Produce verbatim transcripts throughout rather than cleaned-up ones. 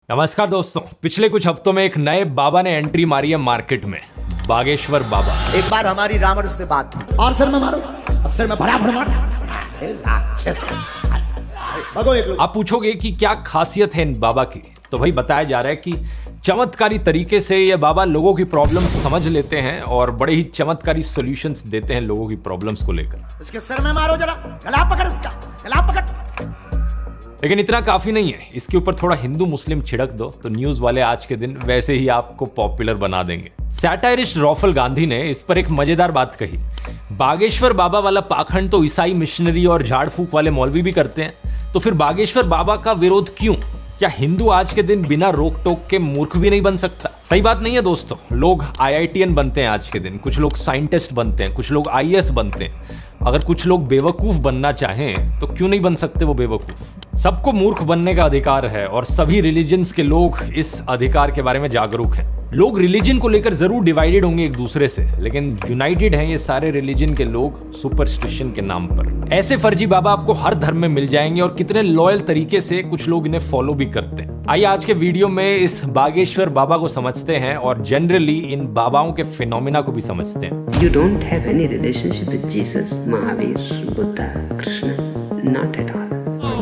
नमस्कार दोस्तों, पिछले कुछ हफ्तों में एक नए बाबा ने एंट्री मारी है मार्केट में, बागेश्वर बाबा। एक बार हमारी रावण से बात हुई और सर में मारो, अब सर में भरा भरा मारो। आप पूछोगे कि क्या खासियत है इन बाबा की, तो भाई बताया जा रहा है कि चमत्कारी तरीके से ये बाबा लोगों की प्रॉब्लम समझ लेते हैं और बड़े ही चमत्कारी सॉल्यूशंस देते हैं लोगों की प्रॉब्लम्स को लेकर। इसके सर में मारो जरा, गला पकड़ इसका, गला पकड़। लेकिन इतना काफी नहीं है, इसके ऊपर थोड़ा हिंदू मुस्लिम छिड़क दो तो न्यूज वाले आज के दिन वैसे ही आपको पॉपुलर बना देंगे। सैटायरिस्ट रॉफल गांधी ने इस पर एक मजेदार बात कही, बागेश्वर बाबा वाला पाखंड तो ईसाई मिशनरी और झाड़ फूक वाले मौलवी भी करते हैं, तो फिर बागेश्वर बाबा का विरोध क्यों? क्या हिंदू आज के दिन बिना रोक टोक के मूर्ख भी नहीं बन सकता? सही बात नहीं है दोस्तों, लोग आई आई टी एन बनते हैं आज के दिन, कुछ लोग साइंटिस्ट बनते हैं, कुछ लोग आई ए एस बनते हैं। अगर कुछ लोग बेवकूफ बनना चाहें तो क्यों नहीं बन सकते वो बेवकूफ? सबको मूर्ख बनने का अधिकार है और सभी रिलीजन्स के लोग इस अधिकार के बारे में जागरूक हैं। लोग रिलीजन को लेकर जरूर डिवाइडेड होंगे एक दूसरे से, लेकिन यूनाइटेड हैं ये सारे रिलीजन के लोग सुपरस्टिशन के नाम पर। ऐसे फर्जी बाबा आपको हर धर्म में मिल जाएंगे और कितने लॉयल तरीके से कुछ लोग इन्हें फॉलो भी करते हैं। आइए आज के वीडियो में इस बागेश्वर बाबा को समझते हैं और जनरली इन बाबाओं के फिनोमिना को भी समझते हैं। You don't have any relationship with Jesus, Mahavir, Buddha, Krishna, not at all.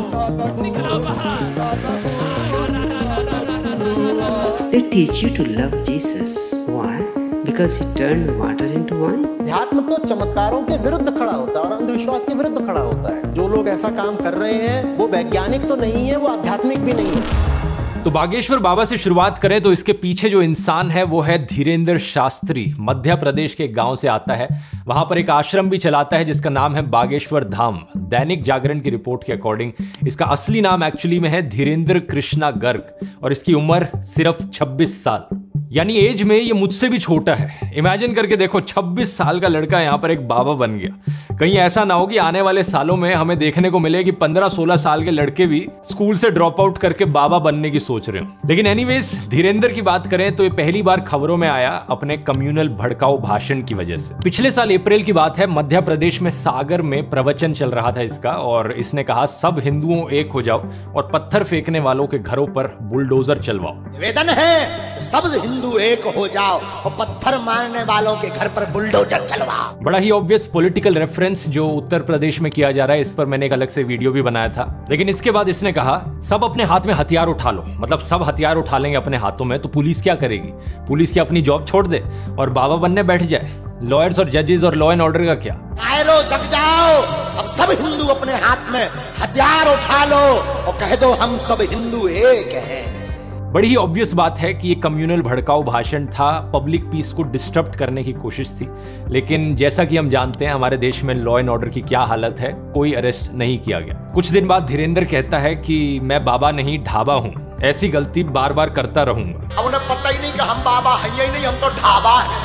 They teach you to love Jesus. Why? Because he turned water into wine. अध्यात्म तो चमत्कारों के विरुद्ध खड़ा होता है और अंधविश्वास के विरुद्ध खड़ा होता है। जो लोग ऐसा काम कर रहे हैं वो वैज्ञानिक तो नहीं है, वो आध्यात्मिक भी नहीं है। तो बागेश्वर बाबा से शुरुआत करें तो इसके पीछे जो इंसान है वो है धीरेंद्र शास्त्री। मध्य प्रदेश के गांव से आता है, वहां पर एक आश्रम भी चलाता है जिसका नाम है बागेश्वर धाम। दैनिक जागरण की रिपोर्ट के अकॉर्डिंग इसका असली नाम एक्चुअली में है धीरेंद्र कृष्णा गर्ग और इसकी उम्र सिर्फ छब्बीस साल, यानी एज में ये मुझसे भी छोटा है। इमेजिन करके देखो, छब्बीस साल का लड़का यहाँ पर एक बाबा बन गया। कहीं ऐसा ना हो कि आने वाले सालों में हमें देखने को मिले कि पंद्रह सोलह साल के लड़के भी स्कूल से ड्रॉप आउट करके बाबा बनने की सोच रहे हो। लेकिन एनीवेज, धीरेंद्र की बात करें तो ये पहली बार खबरों में आया अपने कम्युनल भड़काऊ भाषण की वजह से। पिछले साल अप्रैल की बात है, मध्य प्रदेश में सागर में प्रवचन चल रहा था इसका और इसने कहा सब हिंदुओं एक हो जाओ और पत्थर फेंकने वालों के घरों पर बुलडोजर चलवाओ। निवेदन है सब हिंदू एक हो जाओ और पत्थर मारने वालों के घर पर बुलडोजर चलवाओ। बड़ा ही ऑब्वियस पॉलिटिकल रेफरेंस जो उत्तर प्रदेश में किया जा रहा है, इस पर मैंने एक अलग से वीडियो भी बनाया था। लेकिन इसके बाद इसने कहा सब अपने हाथ में हथियार उठा लो, मतलब सब हथियार उठा लेंगे अपने हाथों में तो पुलिस क्या करेगी? पुलिस की अपनी जॉब छोड़ दे और बाबा बनने बैठ जाए। लॉयर्स और जजेस और लॉ एंड ऑर्डर का क्या? आए जग जाओ, अब सब हिंदू अपने हाथ में हथियार उठा लो और कह दो हम सब हिंदू एक हैं। बड़ी ही ऑब्वियस बात है कि ये कम्युनल भड़काऊ भाषण था, पब्लिक पीस को डिस्टर्ब करने की कोशिश थी। लेकिन जैसा कि हम जानते हैं हमारे देश में लॉ एंड ऑर्डर की क्या हालत है, कोई अरेस्ट नहीं किया गया। कुछ दिन बाद धीरेंद्र कहता है कि मैं बाबा नहीं ढाबा हूं, ऐसी गलती बार बार करता रहूंगा। अब उन्हें पता ही नहीं कि हम बाबा हैं ही नहीं, हम तो ढाबा हैं।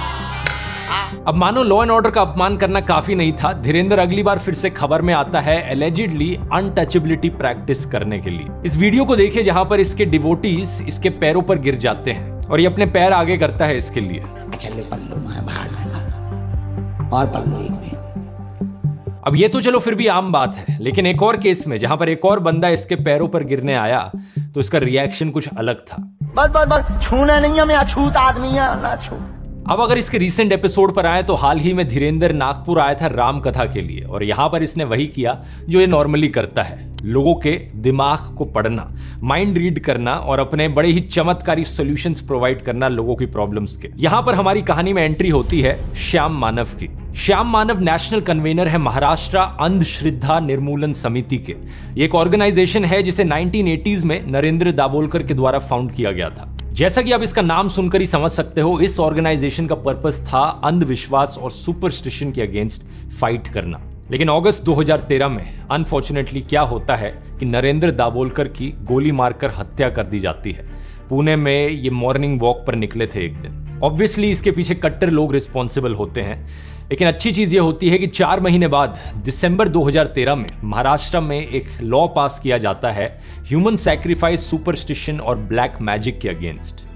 अब मानो लॉ एंड ऑर्डर का अपमान करना काफी नहीं था, धीरेंद्र अगली बार फिर से खबर में आता है एलिजिडली अनटचेबिलिटी प्रैक्टिस करने के लिए। इस वीडियो को देखिए जहां पर इसके डिवोटीज इसके पैरों पर गिर जाते हैं और ये अपने पैर आगे करता है इसके लिए। चलो पल्लू मैं बाहर लगा और पल्लू एक में। अब ये तो चलो फिर भी आम बात है, लेकिन एक और केस में जहां पर एक और बंदा इसके पैरों पर गिरने आया तो इसका रिएक्शन कुछ अलग था। बस बस बस छूना नहीं है, मैं अछूत आदमी है ना छू। अब अगर इसके रीसेंट एपिसोड पर आए तो हाल ही में धीरेंद्र नागपुर आया था राम कथा के लिए और यहां पर इसने वही किया जो ये नॉर्मली करता है, लोगों के दिमाग को पढ़ना, माइंड रीड करना और अपने बड़े ही चमत्कारी सॉल्यूशंस प्रोवाइड करना लोगों की प्रॉब्लम्स के। यहां पर हमारी कहानी में एंट्री होती है श्याम मानव की। श्याम मानव नेशनल कन्वेनर है महाराष्ट्र अंधश्रद्धा निर्मूलन समिति के। ये एक ऑर्गेनाइजेशन है जिसे नाइनटीन एटीज़ में नरेंद्र दाभोलकर के द्वारा फाउंड किया गया था। जैसा कि आप इसका नाम सुनकर ही समझ सकते हो, इस ऑर्गेनाइजेशन का पर्पस था अंधविश्वास और सुपरस्टिशन के अगेंस्ट फाइट करना। लेकिन अगस्त दो हज़ार तेरह में अनफॉर्चुनेटली क्या होता है कि नरेंद्र दाभोलकर की गोली मारकर हत्या कर दी जाती है। पुणे में ये मॉर्निंग वॉक पर निकले थे एक दिन। ऑब्वियसली इसके पीछे कट्टर लोग रिस्पॉन्सिबल होते हैं, लेकिन अच्छी चीज ये होती है कि चार महीने बाद दिसंबर दो हज़ार तेरह में महाराष्ट्र में एक लॉ पास किया जाता है ह्यूमन सैक्रिफाइस, सुपरस्टिशन और ब्लैक मैजिक के अगेंस्ट।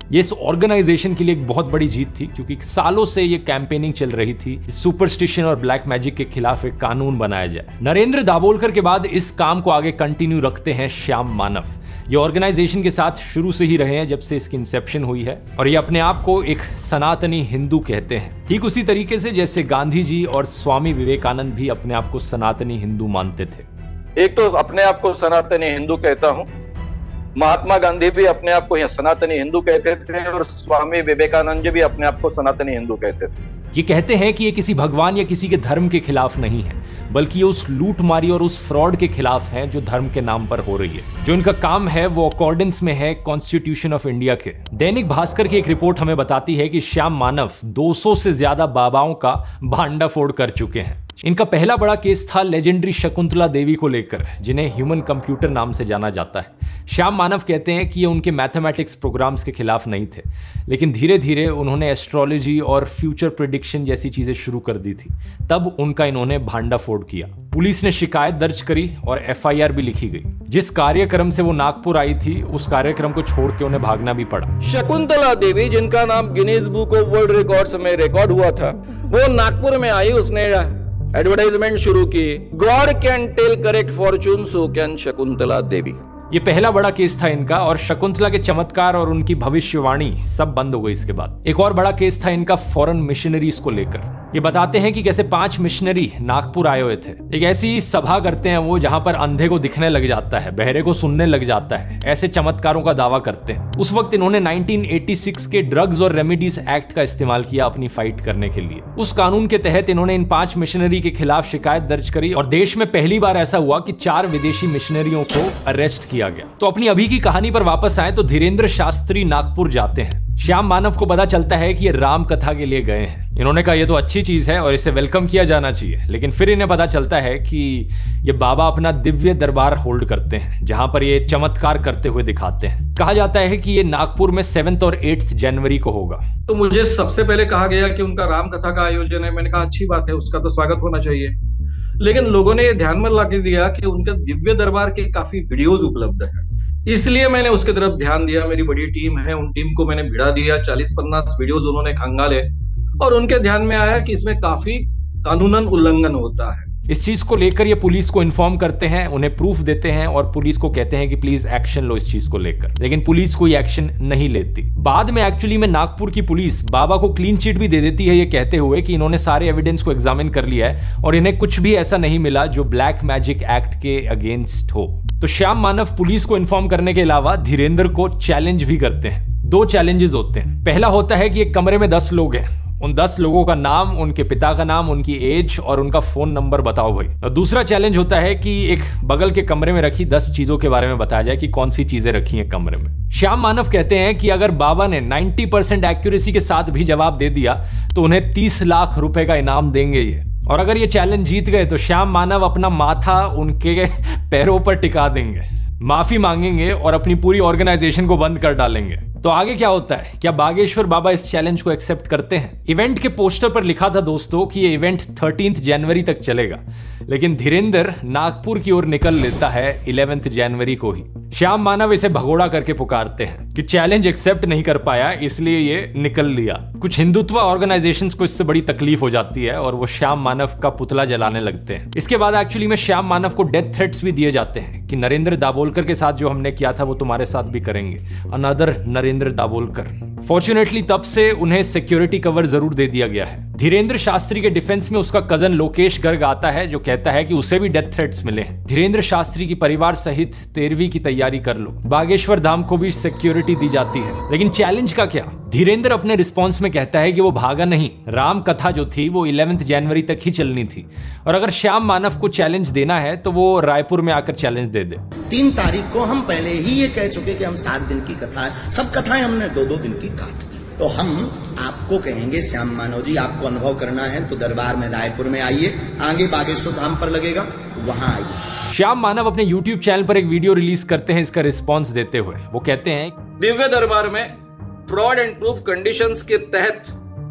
ये इस ऑर्गेनाइजेशन के लिए एक बहुत बड़ी जीत थी, क्योंकि सालों से ये कैंपेनिंग चल रही थी सुपरस्टिशन और ब्लैक मैजिक के खिलाफ एक कानून बनाया जाए। नरेंद्र दाभोलकर के बाद इस काम को आगे कंटिन्यू रखते हैं श्याम मानव। ये ऑर्गेनाइजेशन के साथ शुरू से ही रहे हैं, जब से इसकी इंसेप्शन हुई है, और ये अपने आप को एक सनातनी हिंदू कहते हैं, ठीक उसी तरीके से जैसे गांधी जी और स्वामी विवेकानंद भी अपने आप को सनातनी हिंदू मानते थे। एक तो अपने आप को सनातनी हिंदू कहता हूँ, महात्मा गांधी भी अपने आप को सनातनी हिंदू कहते थे और स्वामी विवेकानंद जी भी अपने आप को सनातनी हिंदू कहते थे। ये कहते हैं कि ये किसी भगवान या किसी के धर्म के खिलाफ नहीं है, बल्कि ये उस लूटमारी और उस फ्रॉड के खिलाफ है जो धर्म के नाम पर हो रही है। जो इनका काम है वो अकॉर्डेंस में है कॉन्स्टिट्यूशन ऑफ इंडिया के। दैनिक भास्कर की एक रिपोर्ट हमें बताती है कि श्याम मानव दो सौ से ज्यादा बाबाओं का भांडाफोड़ कर चुके हैं। इनका पहला बड़ा केस था लेजेंडरी शकुंतला देवी को लेकर, जिन्हें ह्यूमन कंप्यूटर नाम से जाना जाता है। श्याम मानव कहते हैं कि ये उनके मैथमेटिक्स प्रोग्राम्स के खिलाफ नहीं थे, लेकिन धीरे धीरे उन्होंने एस्ट्रोलॉजी और फ्यूचर प्रेडिक्शन जैसी चीजें शुरू कर दी थी, तब उनका इन्होंने भांडाफोड़ किया। पुलिस ने शिकायत दर्ज करी और एफ आई आर भी लिखी गई। जिस कार्यक्रम से वो नागपुर आई थी, उस कार्यक्रम को छोड़ के उन्हें भागना भी पड़ा। शकुंतला देवी, जिनका नाम Guinness book of world records में रिकॉर्ड हुआ था, वो नागपुर में आई, उसने एडवर्टाइजमेंट शुरू की, God can tell correct fortune, so can Shakuntala Devi. ये पहला बड़ा केस था इनका, और शकुंतला के चमत्कार और उनकी भविष्यवाणी सब बंद हो गई इसके बाद। एक और बड़ा केस था इनका फॉरेन मिशनरीज को लेकर। ये बताते हैं कि कैसे पांच मिशनरी नागपुर आए हुए थे। एक ऐसी सभा करते हैं वो जहां पर अंधे को दिखने लग जाता है, बहरे को सुनने लग जाता है, ऐसे चमत्कारों का दावा करते हैं। उस वक्त इन्होंने नाइनटीन एटी सिक्स के ड्रग्स और रेमेडीज एक्ट का इस्तेमाल किया अपनी फाइट करने के लिए। उस कानून के तहत इन्होंने इन पांच मिशनरी के खिलाफ शिकायत दर्ज करी, और देश में पहली बार ऐसा हुआ कि चार विदेशी मिशनरियों को अरेस्ट किया गया। तो अपनी अभी की कहानी पर वापस आए तो धीरेन्द्र शास्त्री नागपुर जाते हैं। श्याम मानव को पता चलता है कि ये राम कथा के लिए गए हैं। इन्होंने कहा ये तो अच्छी चीज है और इसे वेलकम किया जाना चाहिए, लेकिन फिर इन्हें पता चलता है कि ये बाबा अपना दिव्य दरबार होल्ड करते हैं, जहां पर ये चमत्कार करते हुए दिखाते हैं। कहा जाता है कि ये नागपुर में सेवेंथ और एट्थ जनवरी को होगा। तो मुझे सबसे पहले कहा गया कि उनका राम कथा का आयोजन है। मैंने कहा अच्छी बात है, उसका तो स्वागत होना चाहिए, लेकिन लोगों ने ये ध्यान में ला के दिया कि उनका दिव्य दरबार के काफी वीडियोज उपलब्ध है, इसलिए मैंने उसकी तरफ ध्यान दिया। मेरी बड़ी टीम है, उन टीम को मैंने भिड़ा दिया, चालीस पचास वीडियोस उन्होंने खंगाले, और उनके ध्यान में आया कि इसमें काफी कानूनन उल्लंघन होता है। इस चीज को लेकर ये पुलिस को इन्फॉर्म करते हैं, उन्हें प्रूफ देते हैं और पुलिस को कहते हैं कि प्लीज एक्शन लो इस चीज को लेकर, लेकिन पुलिस कोई एक्शन नहीं लेती। बाद में एक्चुअली में नागपुर की पुलिस बाबा को क्लीन चिट भी दे देती है, ये कहते हुए कि इन्होंने सारे एविडेंस को एग्जामिन कर लिया है और इन्हें कुछ भी ऐसा नहीं मिला जो ब्लैक मैजिक एक्ट के अगेंस्ट हो। तो श्याम मानव पुलिस को इन्फॉर्म करने के अलावा धीरेन्द्र को चैलेंज भी करते हैं। दो चैलेंजेस होते हैं। पहला होता है कि एक कमरे में दस लोग हैं, उन दस लोगों का नाम, उनके पिता का नाम, उनकी एज और उनका फोन नंबर बताओ भाई। और दूसरा चैलेंज होता है कि एक बगल के कमरे में रखी दस चीजों के बारे में बताया जाए कि कौन सी चीजें रखी हैं कमरे में। श्याम मानव कहते हैं कि अगर बाबा ने नब्बे परसेंट एक्यूरेसी के साथ भी जवाब दे दिया तो उन्हें तीस लाख रुपए का इनाम देंगे ये, और अगर ये चैलेंज जीत गए तो श्याम मानव अपना माथा उनके पैरों पर टिका देंगे, माफी मांगेंगे और अपनी पूरी ऑर्गेनाइजेशन को बंद कर डालेंगे। तो आगे क्या होता है? क्या बागेश्वर बाबा इस चैलेंज को एक्सेप्ट करते हैं? इवेंट के पोस्टर पर लिखा था दोस्तों कि ये इवेंट तेरह जनवरी तक चलेगा, लेकिन धीरेन्द्र नागपुर की ओर निकल लेता है ग्यारह जनवरी को ही। श्याम मानव इसे भगोड़ा करके पुकारते हैं कि चैलेंज एक्सेप्ट नहीं कर पाया इसलिए ये निकल लिया। कुछ हिंदुत्व ऑर्गेनाइजेशंस को इससे बड़ी तकलीफ हो जाती है और वो श्याम मानव का पुतला जलाने लगते हैं। इसके बाद एक्चुअली में श्याम मानव को डेथ थ्रेट्स भी दिए जाते हैं कि नरेंद्र दाभोलकर के साथ जो हमने किया था वो तुम्हारे साथ भी करेंगे, अनदर नरेंद्र दाभोलकर। फॉर्चुनेटली तब से उन्हें सिक्योरिटी कवर जरूर दे दिया गया है। धीरेन्द्र शास्त्री के डिफेंस में उसका कजन लोकेश गर्ग आता है जो कहता है कि उसे भी डेथ थ्रेट्स मिले हैं। धीरेन्द्र शास्त्री की परिवार सहित तेरहवीं की तैयारी कर लो। बागेश्वर धाम को भी सिक्योरिटी दी जाती है, लेकिन चैलेंज का क्या? धीरेन्द्र अपने रिस्पॉन्स में कहता है कि वो भागा नहीं, राम कथा जो थी वो ग्यारह जनवरी तक ही चलनी थी, और अगर श्याम मानव को चैलेंज देना है तो वो रायपुर में आकर चैलेंज दे दे। तीन तारीख को हम पहले ही ये कह चुके कि हम सात दिन की कथा है, सब कथाएं हमने दो दो दिन की काट दी। तो हम आपको कहेंगे श्याम मानव जी, आपको अनुभव करना है तो दरबार में रायपुर में आइए, आगे बागेश्वर धाम पर लगेगा, वहां आइए। श्याम मानव अपने यूट्यूब चैनल पर एक वीडियो रिलीज करते हैं इसका रिस्पॉन्स देते हुए। वो कहते हैं दिव्य दरबार में फ्रॉड एंड प्रूफ कंडीशंस के तहत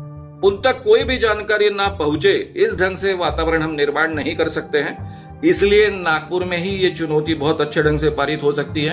उन तक कोई भी जानकारी ना पहुंचे, इस ढंग से वातावरण हम निर्माण नहीं कर सकते हैं, इसलिए नागपुर में ही ये चुनौती बहुत अच्छे ढंग से पारित हो सकती है।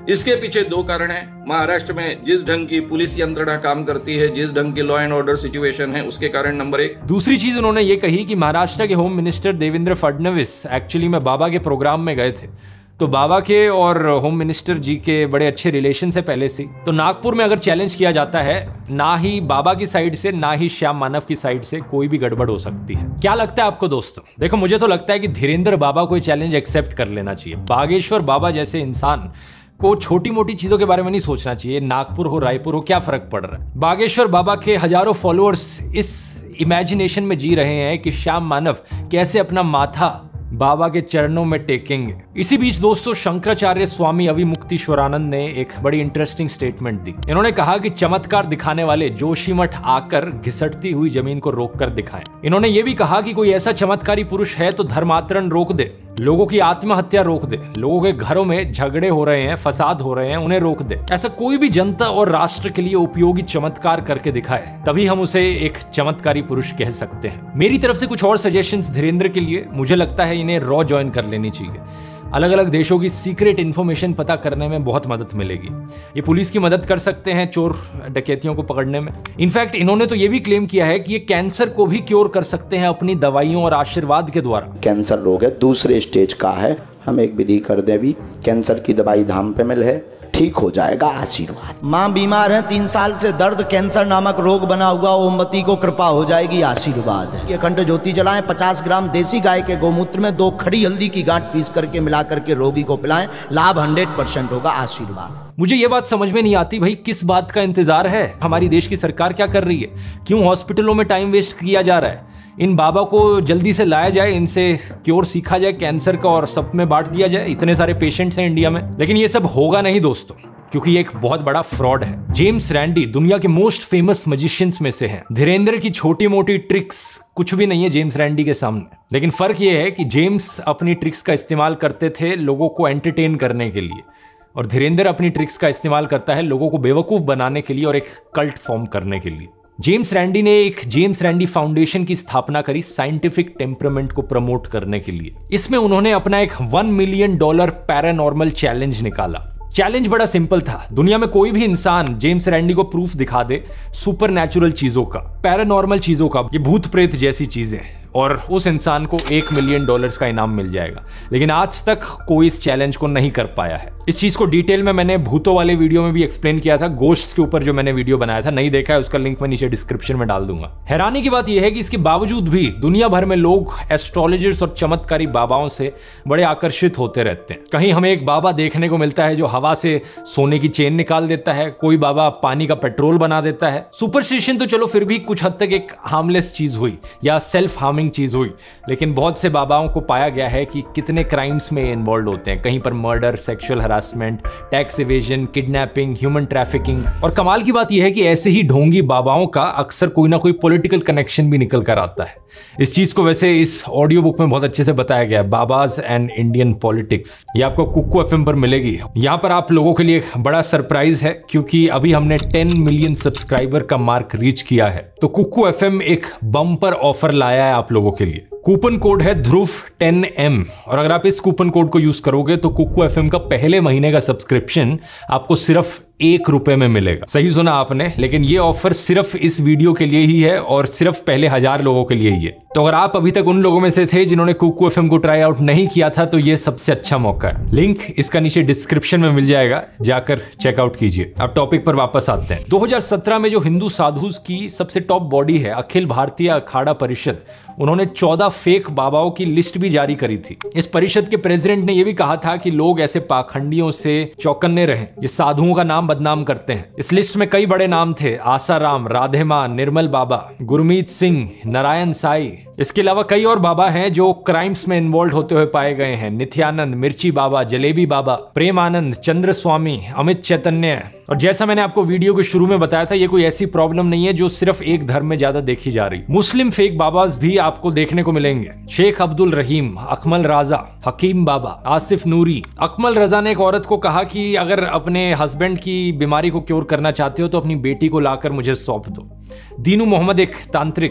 इसके पीछे दो कारण हैं। महाराष्ट्र में जिस ढंग की पुलिस यंत्रणा काम करती है, जिस ढंग की लॉ एंड ऑर्डर सिचुएशन है, उसके कारण नंबर एक। दूसरी चीज उन्होंने ये कही कि महाराष्ट्र के home minister Devendra Fadnavis actually में बाबा के प्रोग्राम में गए थे, तो बाबा के और होम मिनिस्टर जी के बड़े अच्छे रिलेशन है पहले से। तो नागपुर में अगर चैलेंज किया जाता है, ना ही बाबा की साइड से ना ही श्याम मानव की साइड से कोई भी गड़बड़ हो सकती है। क्या लगता है आपको दोस्तों? देखो, मुझे तो लगता है कि धीरेन्द्र बाबा को चैलेंज एक्सेप्ट कर लेना चाहिए। बागेश्वर बाबा जैसे इंसान को छोटी मोटी चीजों के बारे में नहीं सोचना चाहिए। नागपुर हो रायपुर हो, क्या फर्क पड़ रहा है। बागेश्वर बाबा के हजारों फॉलोअर्स इस इमेजिनेशन में जी रहे हैं कि श्याम मानव कैसे अपना माथा बाबा के चरणों में टेकेंगे। इसी बीच दोस्तों, शंकराचार्य स्वामी अविमुक्तेश्वरानंद ने एक बड़ी इंटरेस्टिंग स्टेटमेंट दी। इन्होंने कहा कि चमत्कार दिखाने वाले जोशीमठ आकर घिसटती हुई जमीन को रोककर दिखाएं। इन्होंने ये भी कहा कि कोई ऐसा चमत्कारी पुरुष है तो धर्मांतरण रोक दे, लोगों की आत्महत्या रोक दे, लोगों के घरों में झगड़े हो रहे हैं, फसाद हो रहे हैं, उन्हें रोक दे। ऐसा कोई भी जनता और राष्ट्र के लिए उपयोगी चमत्कार करके दिखाए, तभी हम उसे एक चमत्कारी पुरुष कह सकते हैं। मेरी तरफ से कुछ और सजेशंस धीरेन्द्र के लिए। मुझे लगता है इन्हें रॉ ज्वाइन कर लेनी चाहिए। अलग अलग देशों की सीक्रेट इन्फॉर्मेशन पता करने में बहुत मदद मिलेगी। ये पुलिस की मदद कर सकते हैं चोर डकैतियों को पकड़ने में। इनफैक्ट इन्होंने तो ये भी क्लेम किया है कि ये कैंसर को भी क्योर कर सकते हैं अपनी दवाइयों और आशीर्वाद के द्वारा। कैंसर रोग है, दूसरे स्टेज का है, हम एक विधि कर दें भी, कैंसर की दवाई धाम पे मिल है, ठीक हो जाएगा, आशीर्वाद। माँ बीमार है तीन साल से, दर्द कैंसर नामक रोग बना हुआ, ओमवती को कृपा हो जाएगी, आशीर्वाद। ये अखंड ज्योति जलाएं, पचास ग्राम देसी गाय के गोमूत्र में दो खड़ी हल्दी की गांठ पीस करके मिला करके रोगी को पिलाएं, लाभ हंड्रेड परसेंट होगा, आशीर्वाद। मुझे ये बात समझ में नहीं आती भाई, किस बात का इंतजार है? हमारी देश की सरकार क्या कर रही है? क्यों हॉस्पिटलों में टाइम वेस्ट किया जा रहा है? इन बाबा को जल्दी से लाया जाए, इनसे क्योर सीखा जाए कैंसर का और सब में बांट दिया जाए। इतने सारे पेशेंट्स हैं इंडिया में। लेकिन ये सब होगा नहीं दोस्तों, क्योंकि ये एक बहुत बड़ा फ्रॉड है। जेम्स रैंडी दुनिया के मोस्ट फेमस मैजिशियंस में से हैं। धीरेन्द्र की छोटी मोटी ट्रिक्स कुछ भी नहीं है जेम्स रैंडी के सामने। लेकिन फर्क ये है कि जेम्स अपनी ट्रिक्स का इस्तेमाल करते थे लोगों को एंटरटेन करने के लिए, और धीरेन्द्र अपनी ट्रिक्स का इस्तेमाल करता है लोगों को बेवकूफ बनाने के लिए और एक कल्ट फॉर्म करने के लिए। जेम्स रैंडी ने एक जेम्स रैंडी फाउंडेशन की स्थापना करी साइंटिफिक टेम्परामेंट को प्रमोट करने के लिए। इसमें उन्होंने अपना एक one million dollar paranormal challenge निकाला। चैलेंज बड़ा सिंपल था। दुनिया में कोई भी इंसान जेम्स रैंडी को प्रूफ दिखा दे सुपर नेचुरल चीजों का, पैरानॉर्मल चीजों का, ये भूत प्रेत जैसी चीजें, और उस इंसान को एक मिलियन डॉलर्स का इनाम मिल जाएगा। लेकिन आज तक कोई इस चैलेंज को नहीं कर पाया है। इस चीज को डिटेल में मैंने भूतों वाले वीडियो में भी एक्सप्लेन किया था, गोश्ट्स के ऊपर जो मैंने वीडियो बनाया था। नहीं देखा है उसका लिंक मैं नीचे डिस्क्रिप्शन में डाल दूंगा। हैरानी की बात यह है कि इसके बावजूद भी दुनिया भर में लोग एस्ट्रोलॉजर्स और चमत्कारी बाबाओं से बड़े आकर्षित होते रहते हैं। कहीं हमें एक बाबा देखने को मिलता है जो हवा से सोने की चेन निकाल देता है, कोई बाबा पानी का पेट्रोल बना देता है। सुपरस्टिशन तो चलो फिर भी कुछ हद तक एक हार्मलेस चीज हुई या सेल्फ हार्मिंग चीज हुई, लेकिन बहुत से बाबाओं को पाया गया है कि कितने क्राइम्स में इन्वॉल्व होते हैं। कहीं पर murder, sexual harassment, tax evasion, kidnapping, human trafficking. और कमाल की बात यह है कि ऐसे ही ढोंगी बाबाओं का अक्सर कोई ना कोई पॉलिटिकल कनेक्शन भी निकल कर आता है। इस चीज को वैसे इस ऑडियो बुक में बहुत अच्छे से बताया गया है, बाबाज एंड इंडियन पॉलिटिक्स। ये आपको कुक्कू एफएम पर मिलेगी। यहाँ पर आप लोगों के लिए एक बड़ा सरप्राइज है, क्योंकि अभी हमने टेन मिलियन सब्सक्राइबर का मार्क रीच किया है। तो कुक्कू एफएम एक बम्पर ऑफर लाया है आप लोगों के लिए। कूपन कोड है ध्रुव टेन एम, और अगर आप इस कूपन कोड को यूज करोगे तो कुक्कू एफएम का पहले महीने का सब्सक्रिप्शन आपको सिर्फ एक रुपए में मिलेगा। सही सुना आपने, लेकिन ये ऑफर सिर्फ इस वीडियो के लिए ही है और सिर्फ पहले हजार लोगों के लिए ही है। तो अगर आप अभी तक उन लोगों में से थे जिन्होंने कुक्कू एफएम को ट्राई आउट नहीं किया था, तो ये सबसे अच्छा मौका है। लिंक इसका नीचे डिस्क्रिप्शन में मिल जाएगा, जाकर चेकआउट कीजिए। अब टॉपिक पर वापस आते हैं। दो हज़ार सत्रह में जो हिंदू साधुज की सबसे टॉप बॉडी है अखिल भारतीय अखाड़ा परिषद, उन्होंने चौदह फेक बाबाओं की लिस्ट भी जारी करी थी। इस परिषद के प्रेसिडेंट ने यह भी कहा था कि लोग ऐसे पाखंडियों से चौकन्ने रहें, ये साधुओं का नाम बदनाम करते हैं। इस लिस्ट में कई बड़े नाम थे, आसाराम, राधे मां, निर्मल बाबा, गुरमीत सिंह, नारायण साई। इसके अलावा कई और बाबा हैं जो क्राइम्स में इन्वॉल्व होते हुए पाए गए हैं। नित्यानंद, मिर्ची बाबा, जलेबी बाबा, प्रेमानंद, चंद्र स्वामी, अमित चैतन्य। और जैसा मैंने आपको वीडियो के शुरू में बताया था, ये कोई ऐसी प्रॉब्लम नहीं है जो सिर्फ एक धर्म में ज्यादा देखी जा रही। मुस्लिम फेक बाबाज भी आपको देखने को मिलेंगे। शेख अब्दुल रहीम, अकमल राजा, हकीम बाबा, आसिफ नूरी। अकमल रजा ने एक औरत को कहा कि अगर अपने हस्बैंड की बीमारी को क्योर करना चाहते हो तो अपनी बेटी को लाकर मुझे सौंप दो। दीनू मोहम्मद एक तांत्रिक,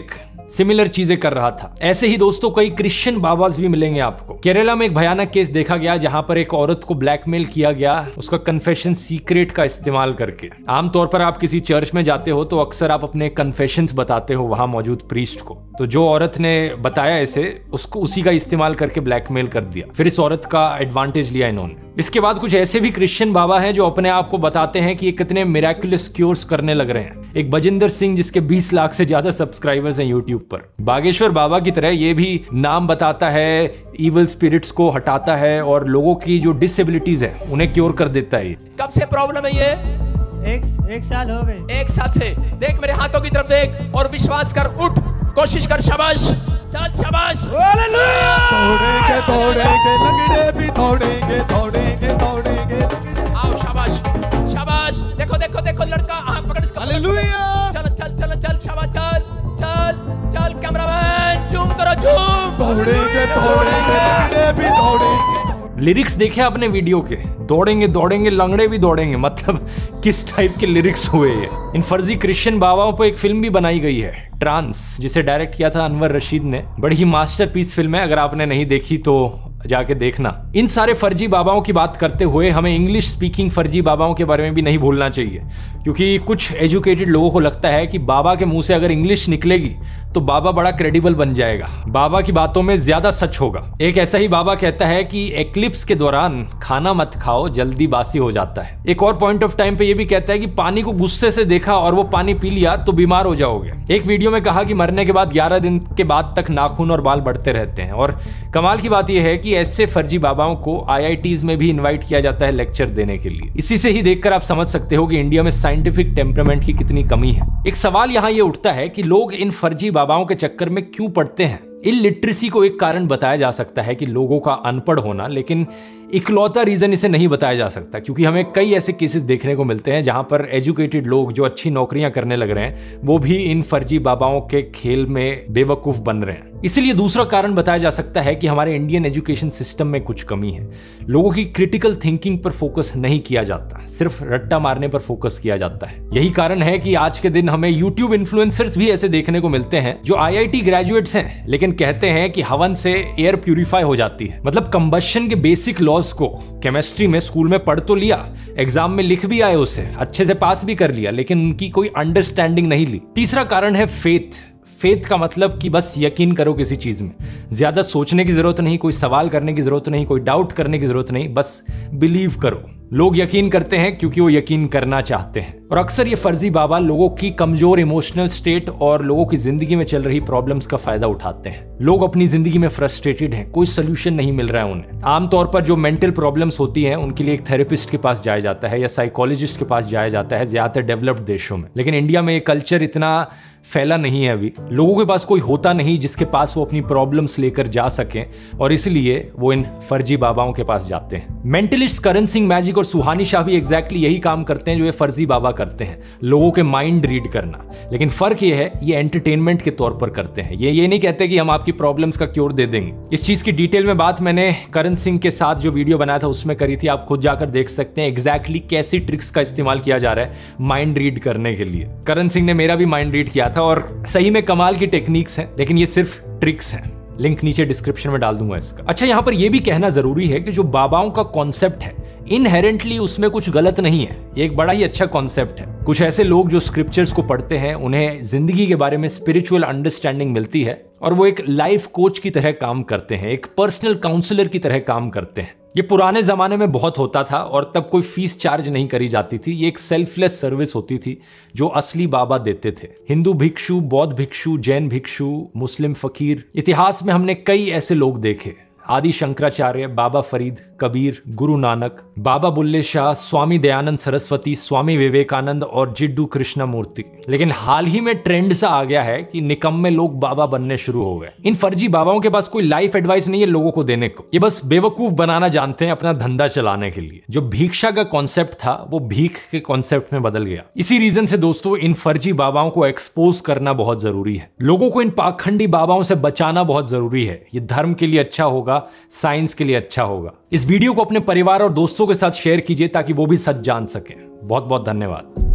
सिमिलर चीजें कर रहा था। ऐसे ही दोस्तों कई क्रिश्चियन बाबाज भी मिलेंगे आपको। केरला में एक भयानक केस देखा गया जहां पर एक औरत को ब्लैकमेल किया गया उसका कन्फेशन सीक्रेट का इस्तेमाल करके। आमतौर पर आप किसी चर्च में जाते हो तो अक्सर आप अपने कन्फेशंस बताते हो वहां मौजूद प्रीस्ट को। तो जो औरत ने बताया इसे उसको उसी का इस्तेमाल करके ब्लैकमेल कर दिया, फिर इस औरत का एडवांटेज लिया इन्होंने। इसके बाद कुछ ऐसे भी क्रिश्चियन बाबा हैं जो अपने आप को बताते हैं कि ये कितने मिराकुलस क्योर्स करने लग रहे हैं। एक बजिंदर सिंह जिसके बीस लाख से ज्यादा सब्सक्राइबर्स हैं यूट्यूब पर। बागेश्वर बाबा की तरह ये भी नाम बताता है, इविल स्पिरिट्स को हटाता है और लोगों की जो डिसेबिलिटीज है उन्हें क्योर कर देता है। कब से प्रॉब्लम है ये? एक एक साल हो गए। एक साल से। देख मेरे हाथों की तरफ देख और विश्वास कर, उठ, कोशिश कर, शाबाश, चल शाबाश। हालेलुया। दौड़ेंगे दौड़ेंगे लंगड़े भी दौड़ेंगे दौड़ेंगे दौड़ेंगे। आओ शाबाश शाबाश। देखो देखो देखो लड़का, हाथ पकड़ इसका। हालेलुया। चल चल चल चल शाबाश, कर चल चल। कैमरामैन जूम करो, जूम। दौड़ेंगे दौड़ेंगे लंगड़े भी दौड़ेंगे। लिरिक्स देखे आपने वीडियो के? दौड़ेंगे दौड़ेंगे लंगड़े भी दौड़ेंगे, मतलब किस टाइप के लिरिक्स हुए ये। इन फर्जी क्रिश्चियन बाबाओं पर एक फिल्म भी बनाई गई है, ट्रांस, जिसे डायरेक्ट किया था अनवर रशीद ने। बड़ी ही मास्टरपीस फिल्म है, अगर आपने नहीं देखी तो जाके देखना। इन सारे फर्जी बाबाओं की बात करते हुए हमें इंग्लिश स्पीकिंग फर्जी बाबाओं के बारे में भी नहीं भूलना चाहिए, क्योंकि कुछ एजुकेटेड लोगों को लगता है कि बाबा के मुंह से अगर इंग्लिश निकलेगी तो बाबा बड़ा क्रेडिबल बन जाएगा, बाबा की बातों में ज्यादा सच होगा। एक ऐसा ही बाबा कहता है कि एक्लिप्स के दौरान खाना मत खाओ, जल्दी बासी हो जाता है। एक और पॉइंट ऑफ टाइम पे ये भी कहता है कि पानी को गुस्से से देखा और वो पानी पी लिया तो बीमार हो जाओगे। एक वीडियो में कहा कि मरने के बाद ग्यारह दिन के बाद तक नाखून और बाल बढ़ते रहते हैं। और कमाल की बात यह है कि ऐसे फर्जी बाबाओं को आई आई टीज़ में भी इन्वाइट किया जाता है लेक्चर देने के लिए। इसी से ही देखकर आप समझ सकते हो कि इंडिया में साइंटिफिक टेम्परामेंट की कितनी कमी है। एक सवाल यहाँ ये उठता है कि लोग इन फर्जी बाबाओं के चक्कर में क्यों पड़ते हैं। इलिटरेसी को एक कारण बताया जा सकता है कि लोगों का अनपढ़ होना, लेकिन इकलौता रीजन इसे नहीं बताया जा सकता, क्योंकि हमें कई ऐसे केसेस देखने को मिलते हैं जहां पर एजुकेटेड लोग जो अच्छी नौकरियां करने लग रहे हैं वो भी इन फर्जी बाबाओं के खेल में बेवकूफ बन रहे हैं। इसलिए दूसरा कारण बताया जा सकता है कि हमारे इंडियन एजुकेशन सिस्टम में कुछ कमी है। लोगों की क्रिटिकल थिंकिंग पर फोकस नहीं किया जाता, सिर्फ रट्टा मारने पर फोकस किया जाता है। यही कारण है कि आज के दिन हमें यूट्यूब इन्फ्लुएंसर्स भी ऐसे देखने को मिलते हैं जो आई आई टी ग्रेजुएट्स हैं, लेकिन कहते हैं कि हवन से एयर प्यूरिफाई हो जाती है। मतलब कंबशन के बेसिक लॉज को केमिस्ट्री में स्कूल में पढ़ तो लिया, एग्जाम में लिख भी आए, उसे अच्छे से पास भी कर लिया, लेकिन उनकी कोई अंडरस्टैंडिंग नहीं ली। तीसरा कारण है फेथ। फेथ का मतलब कि बस यकीन करो किसी चीज में, ज्यादा सोचने की जरूरत नहीं, कोई सवाल करने की जरूरत नहीं, कोई डाउट करने की जरूरत नहीं, बस बिलीव करो। लोग यकीन करते हैं क्योंकि वो यकीन करना चाहते हैं। और अक्सर ये फर्जी बाबा लोगों की कमजोर इमोशनल स्टेट और लोगों की जिंदगी में चल रही प्रॉब्लम्स का फायदा उठाते हैं। लोग अपनी जिंदगी में फ्रस्ट्रेटेड हैं, कोई सोल्यूशन नहीं मिल रहा है उन्हें। आमतौर पर जो मेंटल प्रॉब्लम्स होती हैं उनके लिए एक थेरेपिस्ट के पास जाया जाता है या साइकोलॉजिस्ट के पास जाया जाता है, ज्यादातर डेवलप्ड देशों में। लेकिन इंडिया में ये कल्चर इतना फैला नहीं है अभी। लोगों के पास कोई होता नहीं जिसके पास वो अपनी प्रॉब्लम्स लेकर जा सकें, और इसलिए वो इन फर्जी बाबाओं के पास जाते हैं। मेंटलिस्ट करण सिंह मैजिक और सुहानी शाह भी एग्जैक्टली यही काम करते हैं जो ये फर्जी बाबा करते हैं, लोगों के माइंड रीड करना। लेकिन फर्क ये है, ये एंटरटेनमेंट के तौर पर करते हैं। ये ये नहीं कहते कि हम आपकी प्रॉब्लम्स का क्योर दे देंगे। इस चीज की डिटेल में बात मैंने करण सिंह के साथ जो वीडियो बनाया था उसमें करी थी, आप खुद जाकर देख सकते हैं एग्जैक्टली कैसी ट्रिक्स का इस्तेमाल किया जा रहा है माइंड रीड करने के लिए। करण सिंह ने मेरा भी माइंड रीड किया था और सही में कमाल की टेक्निक्स हैं, लेकिन ये सिर्फ ट्रिक्स हैं। लिंक नीचे डिस्क्रिप्शन में डाल दूंगा इसका। अच्छा, यहां पर यह भी कहना जरूरी है कि जो बाबाओं का कॉन्सेप्ट है इनहेरेंटली उसमें कुछ गलत नहीं है, ये एक बड़ा ही अच्छा कॉन्सेप्ट है। कुछ ऐसे लोग जो स्क्रिप्चर्स को पढ़ते हैं उन्हें जिंदगी के बारे में स्पिरिचुअल अंडरस्टैंडिंग मिलती है और वो एक लाइफ कोच की तरह काम करते हैं, एक पर्सनल काउंसलर की तरह काम करते हैं। ये पुराने जमाने में बहुत होता था और तब कोई फीस चार्ज नहीं करी जाती थी। ये एक सेल्फलेस सर्विस होती थी जो असली बाबा देते थे। हिंदू भिक्षु, बौद्ध भिक्षु, जैन भिक्षु, मुस्लिम फकीर, इतिहास में हमने कई ऐसे लोग देखे। आदि शंकराचार्य, बाबा फरीद, कबीर, गुरु नानक, बाबा बुल्ले शाह, स्वामी दयानंद सरस्वती, स्वामी विवेकानंद और जिड्डू कृष्णमूर्ति। लेकिन हाल ही में ट्रेंड सा आ गया है कि निकम्मे लोग बाबा बनने शुरू हो गए। इन फर्जी बाबाओं के पास कोई लाइफ एडवाइस नहीं है लोगों को देने को, ये बस बेवकूफ बनाना जानते हैं अपना धंधा चलाने के लिए। जो भिक्षा का कॉन्सेप्ट था वो भीख के कॉन्सेप्ट में बदल गया। इसी रीजन से दोस्तों इन फर्जी बाबाओं को एक्सपोज करना बहुत जरूरी है। लोगों को इन पाखंडी बाबाओं से बचाना बहुत जरूरी है। ये धर्म के लिए अच्छा होगा, साइंस के लिए अच्छा होगा। इस वीडियो को अपने परिवार और दोस्तों के साथ शेयर कीजिए ताकि वो भी सच जान सकें। बहुत बहुत धन्यवाद।